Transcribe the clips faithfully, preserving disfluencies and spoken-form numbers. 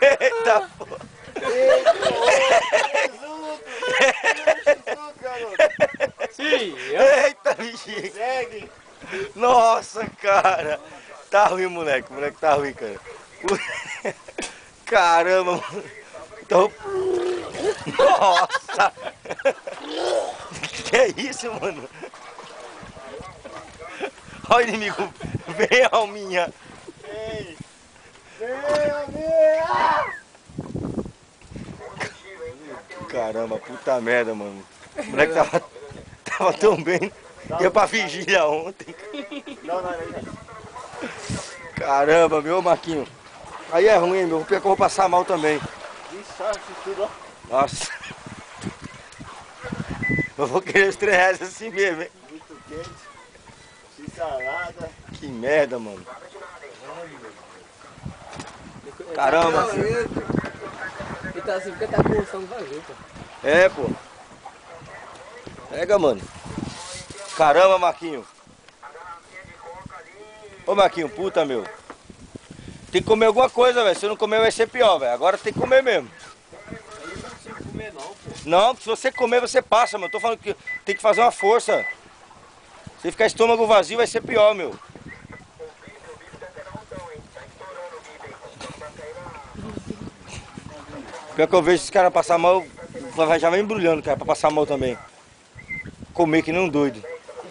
Eita, pô. Sim, Eita, bichinho. segue. Nossa, cara. Tá ruim, moleque. O moleque tá ruim, cara. Caramba, mano. Tô... Nossa. Que é isso, mano? Olha o inimigo. Vem, alminha. Vem. Vem, alminha. Caramba, puta merda, mano. O moleque tava, tava tão bem. Ia pra vigília ontem. Não, não, não. Caramba, meu Marquinho. Aí é ruim, meu. Pior que eu vou passar mal também. Isso, isso tudo, ó. Nossa. Eu vou querer os três reais assim mesmo, hein? Muito quente. X-salada. Que merda, mano. Caramba. Ele tá assim porque tá com função do vazio, pô. É, pô. Pega, mano. Caramba, Marquinho. Ô, Marquinho, puta, meu. Tem que comer alguma coisa, velho. Se não comer vai ser pior, velho. Agora tem que comer mesmo. Eu não consigo comer não, pô. Não, se você comer, você passa, meu. Eu tô falando que tem que fazer uma força. Se ficar estômago vazio, vai ser pior, meu. Pior que eu vejo esses caras passar mal, vai já vem embrulhando, cara, pra passar mal também. Comer que nem um doido.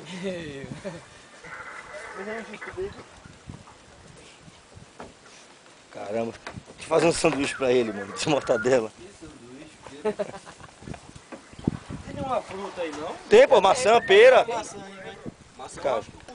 Caramba, deixa eu fazer um sanduíche pra ele, mano, de mortadela. Que sanduíche? Tem nenhuma fruta aí, não? Tem, pô, maçã, pera. Maçã aí, velho. Maçã, Cara. lógico.